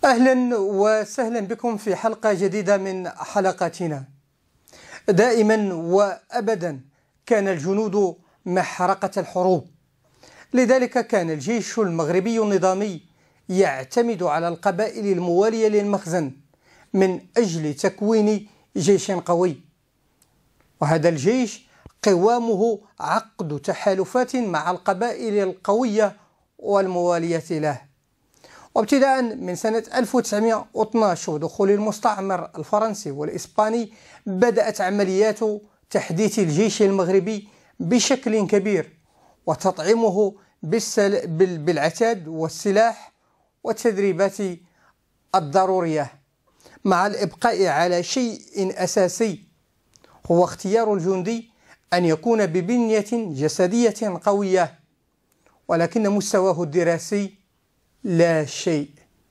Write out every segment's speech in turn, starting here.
أهلا وسهلا بكم في حلقة جديدة من حلقاتنا. دائما وأبدا كان الجنود محرقة الحروب، لذلك كان الجيش المغربي النظامي يعتمد على القبائل الموالية للمخزن من أجل تكوين جيش قوي، وهذا الجيش قوامه عقد تحالفات مع القبائل القوية والموالية له. وابتداء من سنة 1912 ودخول المستعمر الفرنسي والإسباني بدأت عمليات تحديث الجيش المغربي بشكل كبير وتطعيمه بالعتاد والسلاح والتدريبات الضرورية، مع الإبقاء على شيء أساسي هو اختيار الجندي أن يكون ببنية جسدية قوية، ولكن مستواه الدراسي لا شيء.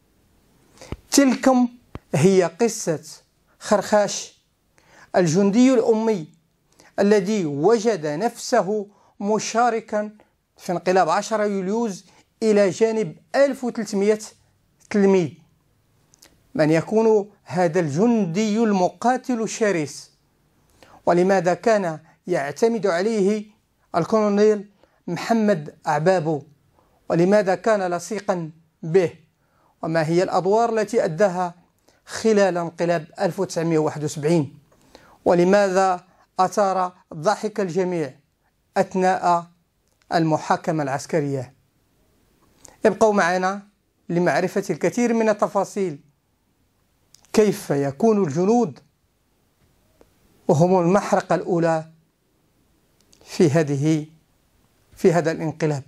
تلكم هي قصة خرخاش، الجندي الأمي الذي وجد نفسه مشاركا في انقلاب 10 يوليوز إلى جانب 1300 تلميذ. من يكون هذا الجندي المقاتل الشرس؟ ولماذا كان يعتمد عليه الكولونيل محمد عبابو؟ ولماذا كان لصيقا به؟ وما هي الأدوار التي أداها خلال انقلاب 1971؟ ولماذا أثار ضحك الجميع أثناء المحاكمة العسكرية؟ ابقوا معنا لمعرفة الكثير من التفاصيل. كيف يكون الجنود وهم المحرقة الأولى في هذا الانقلاب؟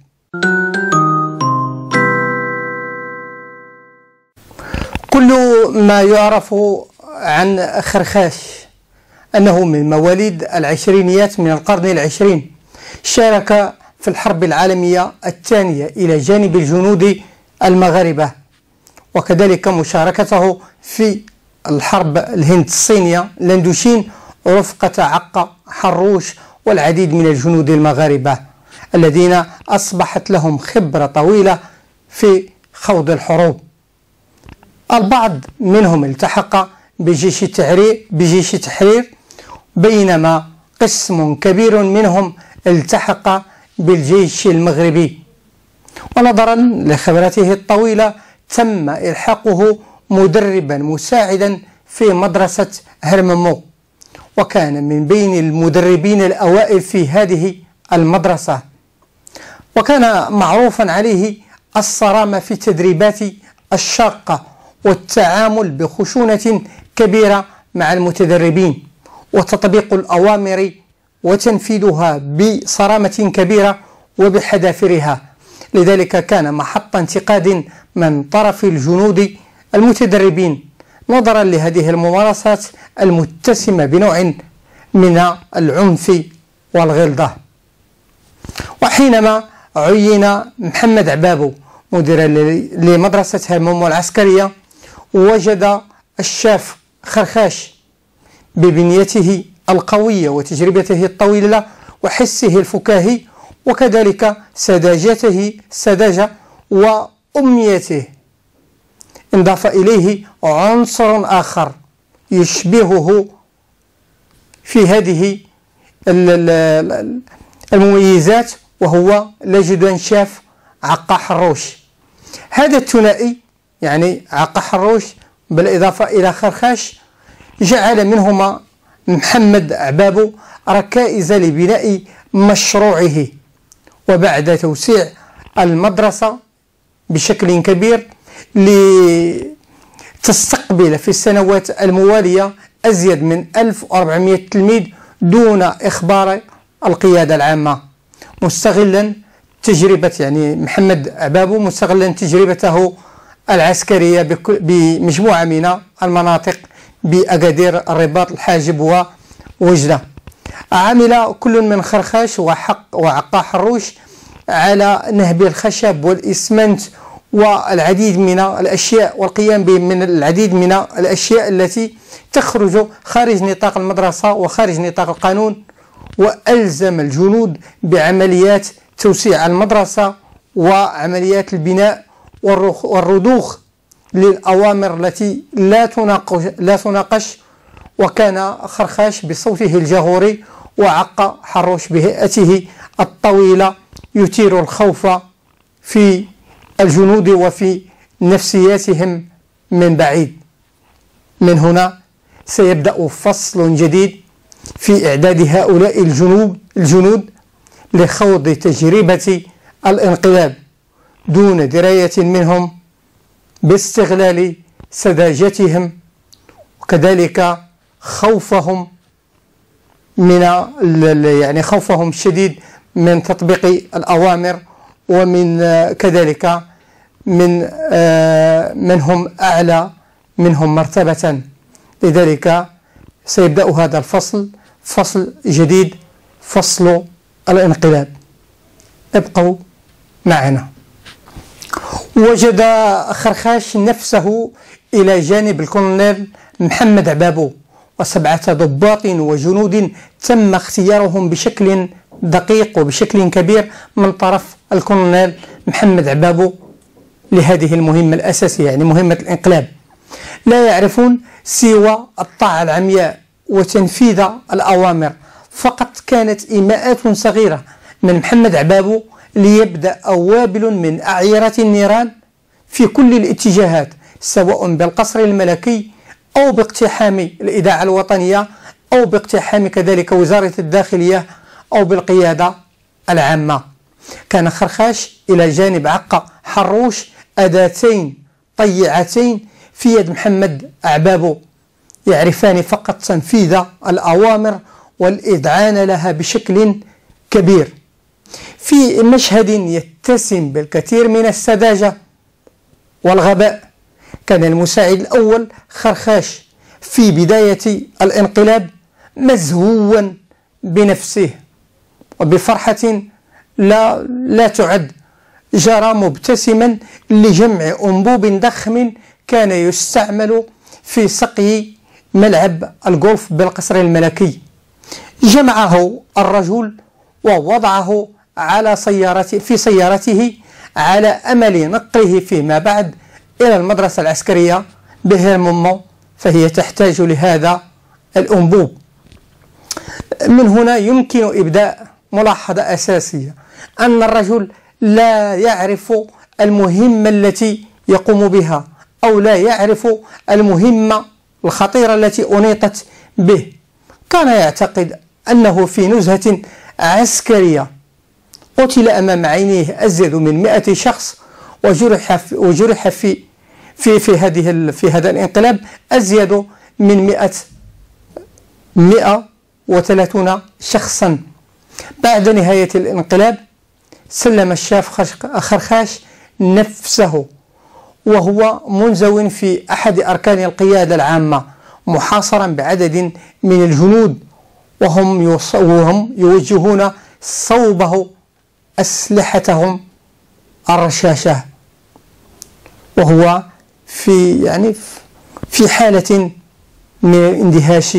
كل ما يعرف عن خرخاش أنه من مواليد العشرينيات من القرن العشرين، شارك في الحرب العالمية الثانية إلى جانب الجنود المغاربة، وكذلك مشاركته في الحرب الهند الصينية لاندوشين رفقة عقا حروش والعديد من الجنود المغاربة الذين أصبحت لهم خبرة طويلة في خوض الحروب. البعض منهم التحق بجيش التحرير، بينما قسم كبير منهم التحق بالجيش المغربي، ونظرا لخبرته الطويلة تم إلحاقه مدربا مساعدا في مدرسة هرممو، وكان من بين المدربين الأوائل في هذه المدرسة، وكان معروفا عليه الصرامة في التدريبات الشاقة والتعامل بخشونة كبيرة مع المتدربين وتطبيق الأوامر وتنفيذها بصرامة كبيرة وبحذافيرها. لذلك كان محط انتقاد من طرف الجنود المتدربين نظرا لهذه الممارسات المتسمة بنوع من العنف والغلظة. وحينما عين محمد عبابو مديرا لمدرسة هرممو العسكرية، وجد الشاف خرخاش ببنيته القوية وتجربته الطويلة وحسه الفكاهي وكذلك سذاجة وأمنيته، انضاف إليه عنصر آخر يشبهه في هذه المميزات، وهو لجدان شاف عقا حروش. هذا الثنائي يعني عقا حروش بالإضافة إلى خرخاش جعل منهما محمد عبابو ركائز لبناء مشروعه. وبعد توسيع المدرسة بشكل كبير لتستقبل في السنوات الموالية أزيد من 1400 تلميذ دون إخبار القيادة العامة، مستغلا تجربة محمد عبابو مستغلا تجربته العسكرية بمجموعة من المناطق بأكادير، الرباط، الحاجب ووجدة. عمل كل من خرخاش وعقا حروش على نهب الخشب والإسمنت والعديد من الأشياء، والقيام من العديد من الأشياء التي تخرج خارج نطاق المدرسة وخارج نطاق القانون، وألزم الجنود بعمليات توسيع المدرسة وعمليات البناء والرضوخ للأوامر التي لا تناقش. وكان خرخاش بصوته الجهوري وعق حروش بهيئته الطويلة يثير الخوف في الجنود وفي نفسياتهم من بعيد. من هنا سيبدأ فصل جديد في إعداد هؤلاء الجنود لخوض تجربة الانقلاب دون دراية منهم باستغلال سذاجتهم، وكذلك خوفهم خوفهم الشديد من تطبيق الأوامر، ومن كذلك من هم أعلى منهم مرتبة. لذلك سيبدأ هذا الفصل فصل جديد، فصل الانقلاب. ابقوا معنا. وجد خرخاش نفسه إلى جانب الكولونيل محمد عبابو و7 ضباط وجنود تم اختيارهم بشكل دقيق وبشكل كبير من طرف الكولونيل محمد عبابو لهذه المهمة الأساسية، يعني مهمة الانقلاب. لا يعرفون سوى الطاعة العمياء وتنفيذ الأوامر فقط. كانت إيماءات صغيرة من محمد عبابو ليبدأ وابل من أعيرة النيران في كل الاتجاهات، سواء بالقصر الملكي أو باقتحام الإذاعة الوطنية أو باقتحام كذلك وزارة الداخلية أو بالقيادة العامة. كان خرخاش إلى جانب عق حروش أداتين طيعتين في يد محمد عبابو يعرفان فقط تنفيذ الأوامر والإذعان لها بشكل كبير. في مشهد يتسم بالكثير من السذاجة والغباء، كان المساعد الأول خرخاش في بداية الانقلاب مزهوا بنفسه وبفرحة لا تعد، جرى مبتسما لجمع أنبوب ضخم كان يستعمل في سقي ملعب الجولف بالقصر الملكي. جمعه الرجل ووضعه في سيارته على أمل نقله فيما بعد إلى المدرسة العسكرية بهرمونمون، فهي تحتاج لهذا الأنبوب. من هنا يمكن إبداء ملاحظة أساسية، أن الرجل لا يعرف المهمة التي يقوم بها، أو لا يعرف المهمة الخطيرة التي أنيطت به. كان يعتقد أنه في نزهة عسكرية قتل أمام عينيه أزيد من 100 شخص، وجرح في هذا الانقلاب أزيد من 130 شخصا. بعد نهاية الانقلاب سلم الشاف خرخاش نفسه وهو منزو في أحد أركان القيادة العامة، محاصرا بعدد من الجنود وهم يوجهون صوبه أسلحتهم الرشاشة، وهو في حالة من الاندهاش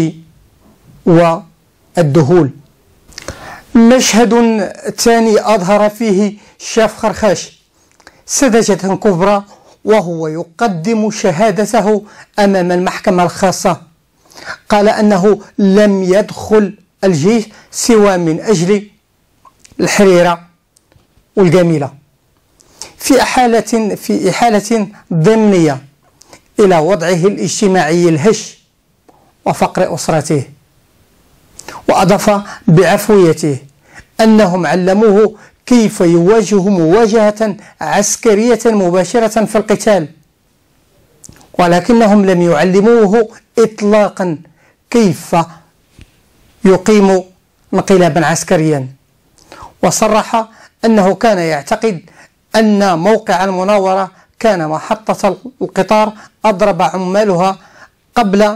والذهول. مشهد ثاني أظهر فيه شاف خرخاش سذاجة كبرى وهو يقدم شهادته أمام المحكمة الخاصة. قال أنه لم يدخل الجيش سوى من أجل الحريرة والجميلة، في إحالة ضمنية إلى وضعه الاجتماعي الهش وفقر أسرته. وأضاف بعفويته أنهم علموه كيف يواجه مواجهة عسكرية مباشرة في القتال، ولكنهم لم يعلموه إطلاقا كيف يقيم انقلابا عسكريا. وصرح أنه كان يعتقد أن موقع المناورة كان محطة القطار أضرب عمالها قبل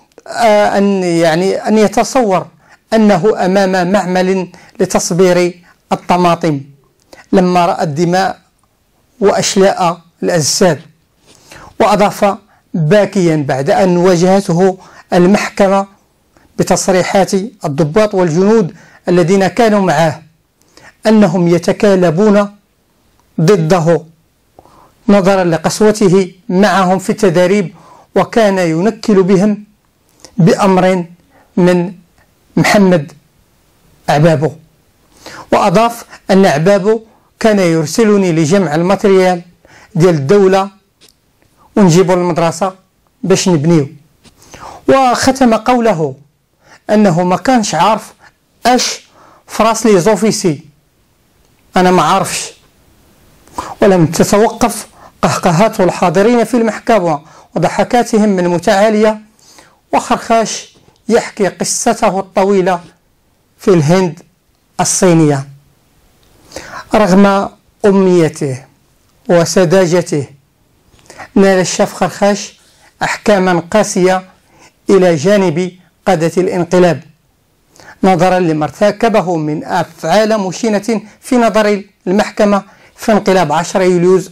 أن يتصور أنه أمام معمل لتصبير الطماطم لما رأى الدماء وأشلاء الأجساد. وأضاف باكيا بعد أن واجهته المحكمة بتصريحات الضباط والجنود الذين كانوا معه أنهم يتكالبون ضده نظرا لقسوته معهم في التدريب، وكان ينكل بهم بأمر من محمد عبابو. وأضاف أن عبابو كان يرسلني لجمع الماتريال ديال الدولة ونجيبو للمدرسة باش نبنيو. وختم قوله أنه ما كانش عارف اش فراس لي زوفيسي، أنا ما عارفش. ولم تتوقف قهقهات الحاضرين في المحكمة وضحكاتهم المتعالية، وخرخاش يحكي قصته الطويلة في الهند الصينية. رغم أمنيته وسذاجته، نال الشيف خرخاش أحكاما قاسية إلى جانب قادة الانقلاب، نظرا لما ارتكبه من أفعال مشينة في نظر المحكمة في انقلاب 10 يوليو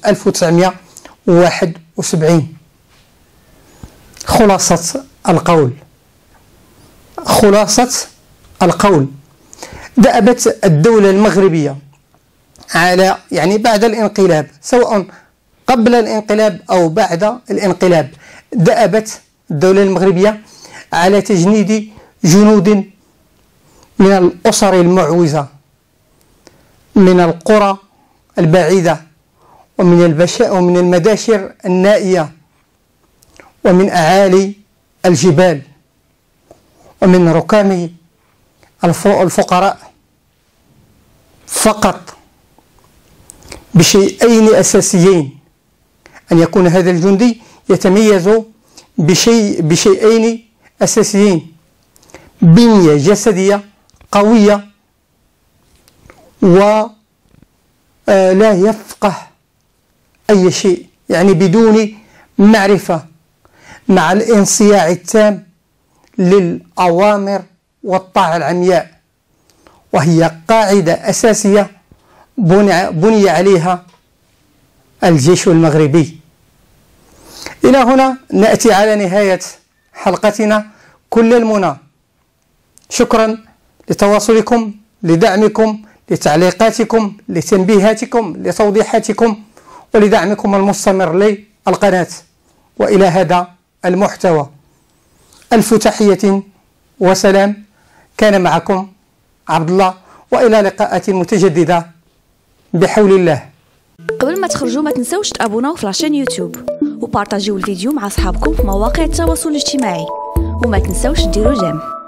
1971. خلاصة القول دأبت الدولة المغربية على بعد الانقلاب، سواء قبل الانقلاب أو بعد الانقلاب، دأبت الدولة المغربية على تجنيد جنود من الأسر المعوزة، من القرى البعيدة، ومن المداشر النائية، ومن أعالي الجبال، ومن ركام الفقراء، فقط بشيئين أساسيين: أن يكون هذا الجندي يتميز بشيئين أساسيين: بنية جسدية قوية، ولا يفقه أي شيء، بدون معرفة، مع الانصياع التام للأوامر والطاعة العمياء، وهي قاعدة أساسية بني عليها الجيش المغربي. إلى هنا نأتي على نهاية حلقتنا، كل المنى. شكرا لتواصلكم، لدعمكم، لتعليقاتكم، لتنبيهاتكم، لتوضيحاتكم، ولدعمكم المستمر للقناة وإلى هذا المحتوى. ألف تحية وسلام، كان معكم عبد الله، وإلى لقاءات متجددة بحول الله. قبل ما تخرجوا ما تنسوش تابوناو في لاشين يوتيوب وبارطاجيو الفيديو مع اصحابكم في مواقع التواصل الاجتماعي، وما تنسوش ديروا جيم.